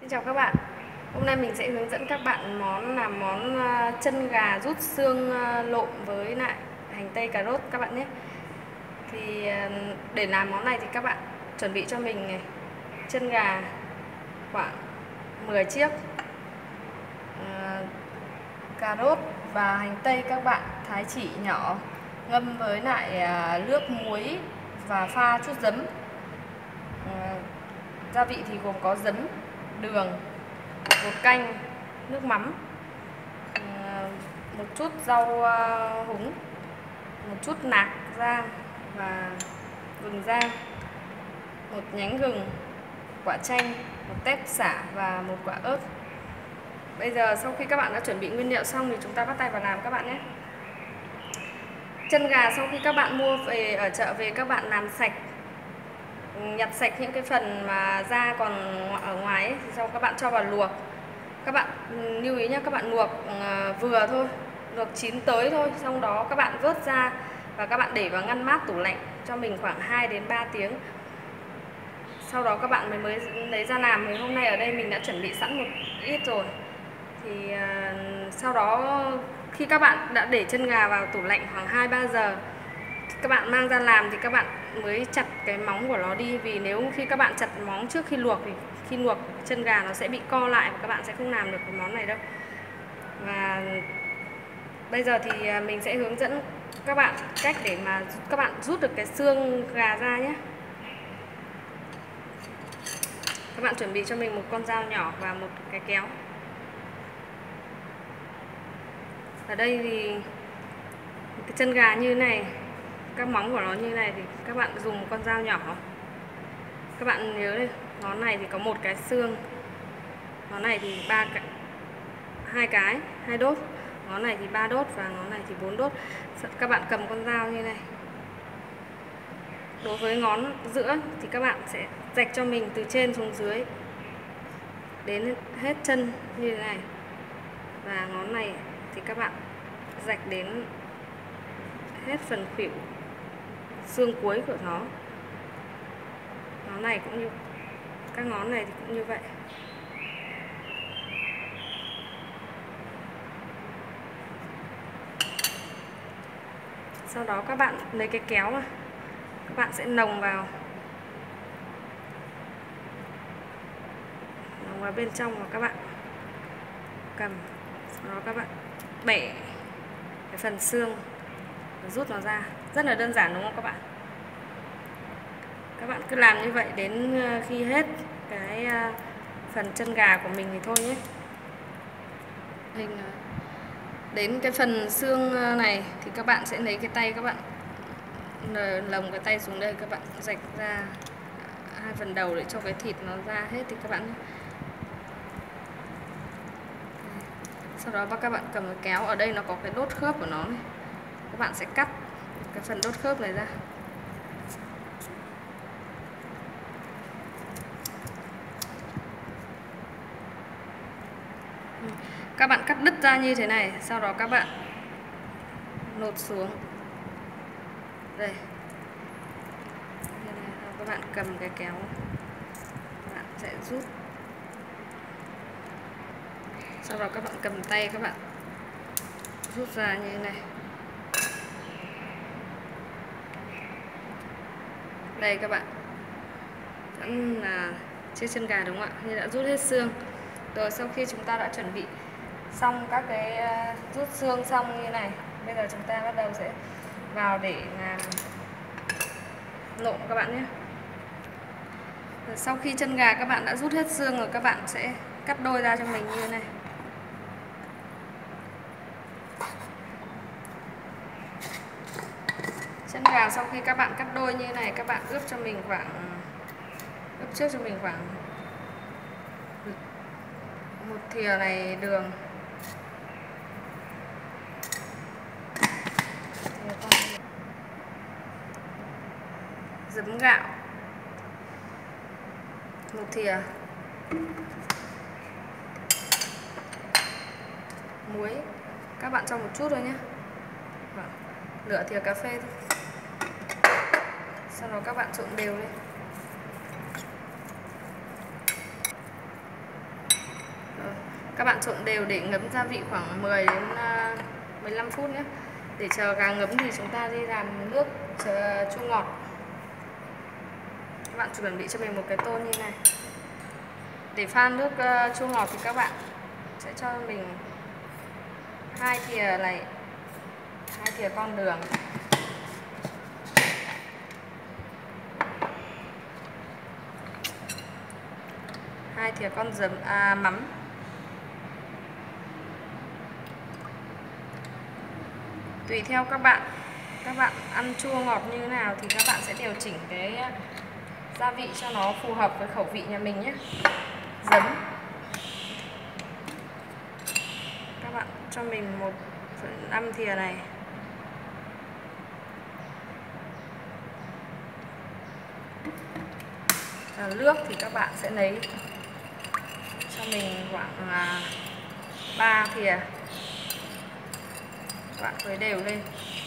Xin chào các bạn. Hôm nay mình sẽ hướng dẫn các bạn làm món chân gà rút xương lộn với lại hành tây cà rốt các bạn nhé. Thì để làm món này thì các bạn chuẩn bị cho mình này, chân gà khoảng 10 chiếc, cà rốt và hành tây các bạn thái chỉ nhỏ, ngâm với lại nước muối và pha chút giấm. Gia vị thì gồm có giấm, đường, bột canh, nước mắm, một chút rau húng, một chút nạc rang và gừng rang, một nhánh gừng, quả chanh, một tép xả và một quả ớt. Bây giờ sau khi các bạn đã chuẩn bị nguyên liệu xong thì chúng ta bắt tay vào làm các bạn nhé. Chân gà sau khi các bạn mua về ở chợ về, các bạn làm sạch, nhặt sạch những cái phần mà da còn ở ngoài ấy, thì sau các bạn cho vào luộc. Các bạn lưu ý nhé, các bạn luộc vừa thôi, luộc chín tới thôi, xong đó các bạn vớt ra và các bạn để vào ngăn mát tủ lạnh cho mình khoảng 2 đến 3 tiếng. Sau đó các bạn mới lấy ra làm. Thì hôm nay ở đây mình đã chuẩn bị sẵn một ít rồi. Thì sau đó khi các bạn đã để chân gà vào tủ lạnh khoảng 2-3 giờ, các bạn mang ra làm thì các bạn mới chặt cái móng của nó đi. Vì nếu khi các bạn chặt móng trước khi luộc thì khi luộc chân gà nó sẽ bị co lại và các bạn sẽ không làm được cái món này đâu. Và bây giờ thì mình sẽ hướng dẫn các bạn cách để mà các bạn rút được cái xương gà ra nhé. Các bạn chuẩn bị cho mình một con dao nhỏ và một cái kéo. Ở đây thì cái chân gà như này, các móng của nó như này thì các bạn dùng một con dao nhỏ. Các bạn nhớ đây, ngón này thì có một cái xương, ngón này thì hai đốt, ngón này thì 3 đốt và ngón này thì 4 đốt. Các bạn cầm con dao như này. Đối với ngón giữa thì các bạn sẽ rạch cho mình từ trên xuống dưới đến hết chân như thế này, và ngón này thì các bạn rạch đến hết phần khuỷu, xương cuối của nó. Ngón này cũng như các ngón này thì cũng như vậy. Sau đó các bạn lấy cái kéo mà các bạn sẽ nồng vào bên trong và các bạn cầm. Sau đó các bạn bẻ cái phần xương và rút nó ra. Rất là đơn giản đúng không các bạn? Các bạn cứ làm như vậy đến khi hết cái phần chân gà của mình thì thôi nhé. Đến cái phần xương này thì các bạn sẽ lấy cái tay, các bạn lồng cái tay xuống đây, các bạn rạch ra hai phần đầu để cho cái thịt nó ra hết thì các bạn. Sau đó các bạn cầm cái kéo, ở đây nó có cái đốt khớp của nó này. Các bạn sẽ cắt cái phần đốt khớp này ra. Các bạn cắt đứt ra như thế này, sau đó các bạn lột xuống đây. Các bạn cầm cái kéo, các bạn sẽ rút. Sau đó các bạn cầm tay, các bạn rút ra như thế này. Đây các bạn, vẫn là chiếc chân gà đúng không ạ? Như đã rút hết xương. Rồi sau khi chúng ta đã chuẩn bị xong các cái rút xương xong như này, bây giờ chúng ta bắt đầu sẽ vào để làm lộn các bạn nhé. Rồi sau khi chân gà các bạn đã rút hết xương rồi, các bạn sẽ cắt đôi ra cho mình như thế này. Chân gà sau khi các bạn cắt đôi như thế này, các bạn ướp trước cho mình khoảng một thìa này đường, giấm gạo một thìa, muối các bạn cho một chút thôi nhé, nửa thìa cà phê thôi. Sau đó các bạn trộn đều lên. Các bạn trộn đều để ngấm gia vị khoảng 10 đến 15 phút nhé. Để chờ gà ngấm thì chúng ta đi làm nước chua ngọt. Các bạn chuẩn bị cho mình một cái tô như này. Để pha nước chua ngọt thì các bạn sẽ cho mình 2 thìa này, 2 thìa con đường, 2 thìa con mắm, tùy theo các bạn ăn chua ngọt như thế nào thì các bạn sẽ điều chỉnh cái gia vị cho nó phù hợp với khẩu vị nhà mình nhé. Giấm, các bạn cho mình 1/5 thìa này. Nước thì các bạn sẽ lấy cho mình khoảng 3 thìa. Các bạn khuấy đều lên.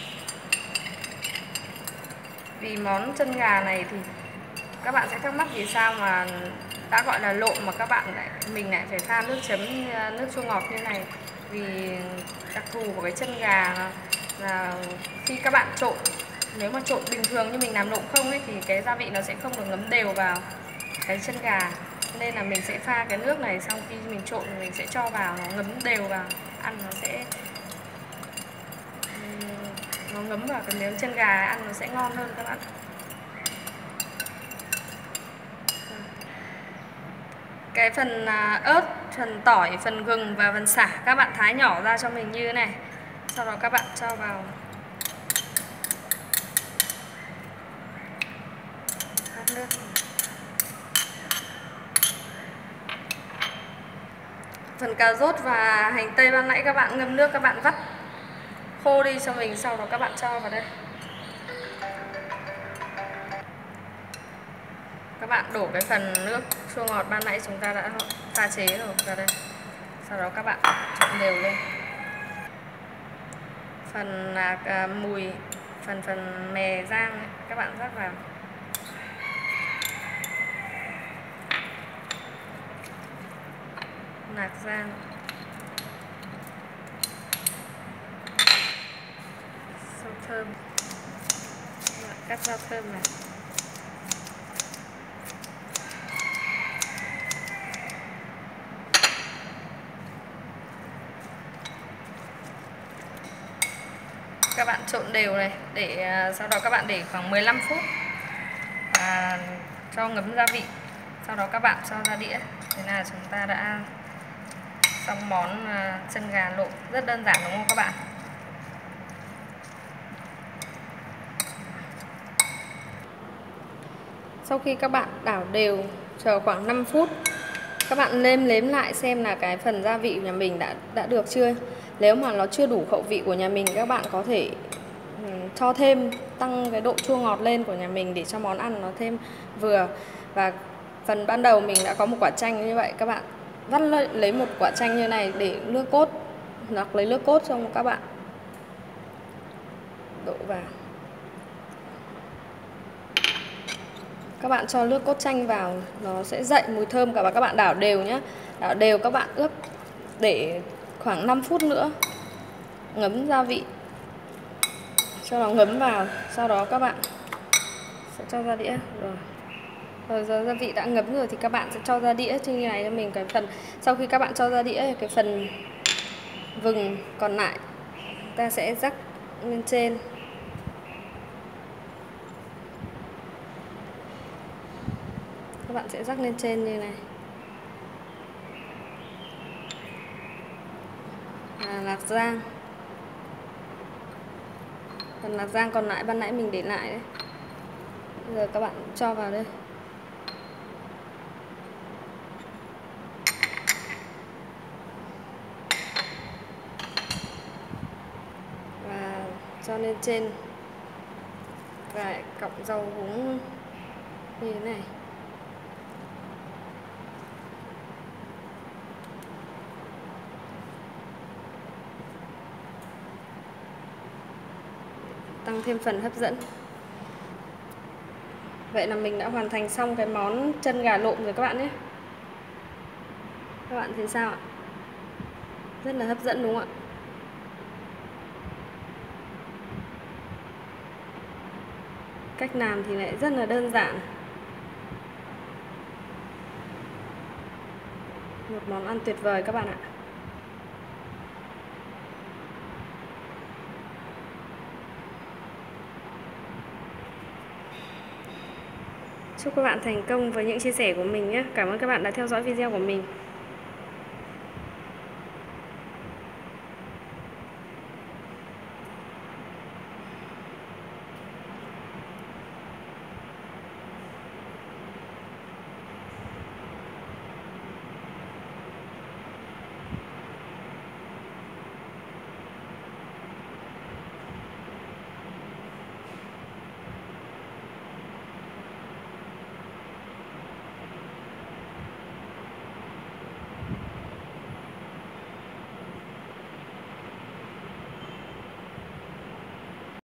Vì món chân gà này thì các bạn sẽ thắc mắc vì sao mà đã gọi là lộn mà mình lại phải pha nước chấm nước chua ngọt như này. Vì đặc thù của cái chân gà là khi các bạn trộn, nếu mà trộn bình thường như mình làm nộm không ấy thì cái gia vị nó sẽ không được ngấm đều vào cái chân gà. Nên là mình sẽ pha cái nước này, xong khi mình trộn mình sẽ cho vào, nó ngấm đều vào, ăn nó ngấm vào cái miếng chân gà, ăn nó sẽ ngon hơn các bạn. Cái phần ớt, phần tỏi, phần gừng và phần sả các bạn thái nhỏ ra cho mình như thế này. Sau đó các bạn cho vào bát nước. Phần cà rốt và hành tây ban nãy các bạn ngâm nước, các bạn vắt khô đi cho mình, sau đó các bạn cho vào đây. Các bạn đổ cái phần nước chua ngọt ban nãy chúng ta đã pha chế rồi vào đây. Sau đó các bạn trộn đều lên. Phần mùi, phần mè rang ấy, các bạn rắc vào. Lạc rang, rau thơm, cắt rau thơm này. Các bạn trộn đều này, để sau đó các bạn để khoảng 15 phút và cho ngấm gia vị. Sau đó các bạn cho ra đĩa. Thế là chúng ta đã xong món chân gà lộn, rất đơn giản đúng không các bạn? Sau khi các bạn đảo đều, chờ khoảng 5 phút, các bạn nêm lại xem là cái phần gia vị của nhà mình đã được chưa. Nếu mà nó chưa đủ khẩu vị của nhà mình, các bạn có thể cho thêm, tăng cái độ chua ngọt lên của nhà mình để cho món ăn nó thêm vừa. Và phần ban đầu mình đã có một quả chanh như vậy, các bạn vắt lấy một quả chanh như này để nước cốt, hoặc lấy nước cốt cho các bạn đổ vào. Các bạn cho nước cốt chanh vào, nó sẽ dậy mùi thơm cả, và các bạn đảo đều nhé. Đảo đều, các bạn ướp để khoảng 5 phút nữa, ngấm gia vị cho nó ngấm vào. Sau đó các bạn sẽ cho ra đĩa. Rồi giờ gia vị đã ngấm rồi thì các bạn sẽ cho ra đĩa như này cho mình. Cái phần sau khi các bạn cho ra đĩa, cái phần vừng còn lại ta sẽ rắc lên trên. Các bạn sẽ rắc lên trên như này. Lạc rang. Phần lạc rang còn lại ban nãy mình để lại đấy. Bây giờ các bạn cho vào đây. Và cho lên trên vài cọng rau húng như thế này. Tăng thêm phần hấp dẫn. Vậy là mình đã hoàn thành xong cái món chân gà lộn rồi các bạn nhé. Các bạn thấy sao ạ? Rất là hấp dẫn đúng không ạ? Cách làm thì lại rất là đơn giản. Một món ăn tuyệt vời các bạn ạ. Chúc các bạn thành công với những chia sẻ của mình nhé. Cảm ơn các bạn đã theo dõi video của mình.